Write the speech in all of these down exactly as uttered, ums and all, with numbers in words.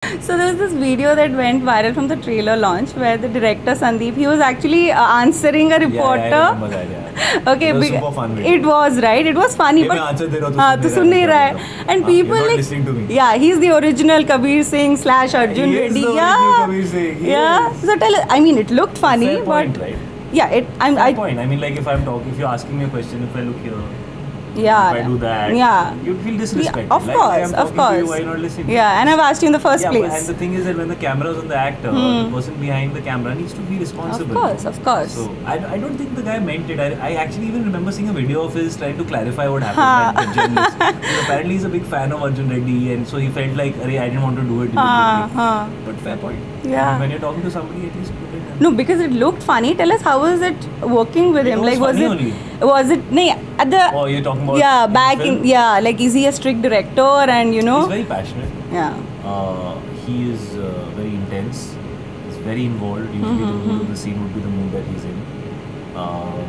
So there was this video that went viral from the trailer launch where the director Sandeep, he was actually uh, answering a reporter. Yeah, yeah, I remember that, yeah. Okay, it was big, super fun video. It was, right? It was funny, hey, but answer de raha, हाँ, तो सुन नहीं रहा है. And people you're not like, listening to me. yeah, he's the original Kabir Singh slash Arjun he Reddy. Is the yeah, Kabir Singh. yeah. Yes. So tell, I mean, it looked funny, Fair point, but right? yeah, it. I'm. Fair I, point. I mean, like if I'm talking, if you're asking me a question, if I look here. Yeah. If I do that, yeah. you'd feel disrespected. Yeah, of like, course, I'm of course. To you, why not listening? Yeah, and I've asked you in the first yeah, place. And the thing is that when the camera is on the actor, hmm. the person behind the camera needs to be responsible. Of course, of course. So I, I don't think the guy meant it. I, I actually even remember seeing a video of his trying to clarify what happened. Like, the journalist. Because apparently he's a big fan of Arjun Reddy, and so he felt like, Arey, I didn't want to do it. Uh, huh. But fair point. Yeah. And when you're talking to somebody, at least put it in. No, because it looked funny. Tell us, how was it working with It him? was Like, was funny it? only. Was it? No, at the. Oh, you're talking about. Yeah, in back the in. film? Yeah, like, is he a strict director? And you know. He's very passionate. Yeah. Uh, he is uh, very intense. He's very involved. Usually, Mm-hmm, the mood mm-hmm. of the scene would be the mood that he's in. Um,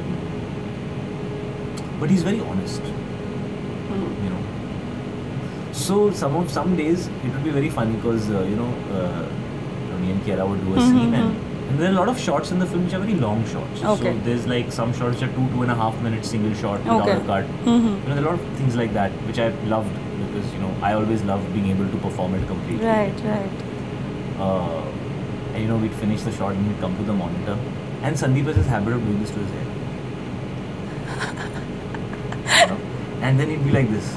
but he's very honest. Mm-hmm. You know. So some of some days it would be very funny because uh, you know, uh, me and Kiara would do a Mm-hmm, scene and. And there are a lot of shots in the film which are very long shots. Okay. So there's like some shots which are two, two and a half minutes single shot without Okay. a cut. Mm-hmm. You know, there are a lot of things like that which I loved because, you know, I always loved being able to perform it completely. Right, right. Uh, and you know, we'd finish the shot and we'd come to the monitor. And Sandeep has this habit of doing this to his hair. You know? And then he'd be like this.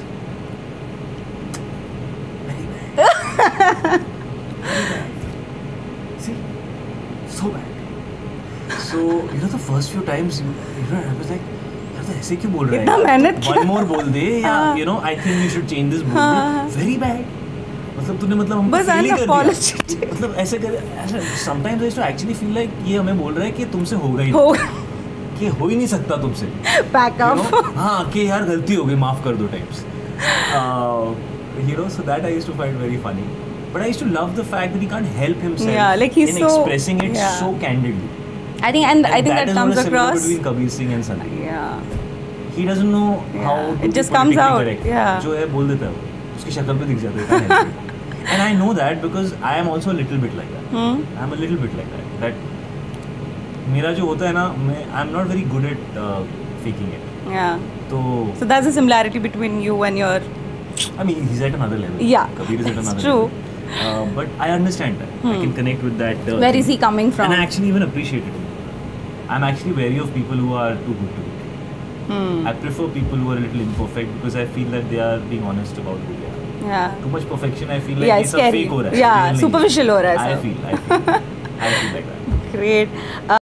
Very bad. Very bad. See? So bad. So, you know, the first few times, you, you know, I was like, यार तो ऐसे क्यों बोल रहा है? इतना मेहनत किया। One more बोल दे या you know, I think you should change this बोल दे. Very bad. मतलब तूने मतलब हमको बस feel ही कर apology. दिया. मतलब ऐसे कर ऐसा sometimes I used to actually feel like ये हमें बोल रहा है कि तुमसे होगा ही हो नहीं. कि हो ही नहीं सकता तुमसे. back You up. know? हाँ कि यार गलती हो गई माफ कर दो types. You know, so that I used to find very funny. But I used to love the fact that he can't help himself Yeah, like he's in so- expressing it yeah. so candidly. I think, and, And I think that, is comes what is similar across. between Kabir Singh and Sandeep. Yeah. He doesn't know how Yeah, to it be just comes politically out, correct. yeah. जो है बोल देता है वो. उसकी शक्ल पे दिख जाता है. can't help it. And I know that because I am also a little bit like that. Hmm? I am a little bit like that. That मेरा जो होता है ना, मैं I am not very good at uh, faking it. Yeah. तो So that's the similarity between you and your. I mean, he's at another level. Yeah, Kabir is at it's another true. level. Uh, but I understand that. I Hmm. can connect with that. Uh, Where is thing. he coming from? And I actually even appreciate it. I'm actually wary of people who are too good to be true. Hmm. I prefer people who are a little imperfect because I feel that they are being honest about who they are. Yeah. Too much perfection, I feel like Yeah, ये it's सब scary. fake हो रहा है. Yeah, real नहीं है. superficial हो रहा है I सब. feel, I feel, I feel like that. Great.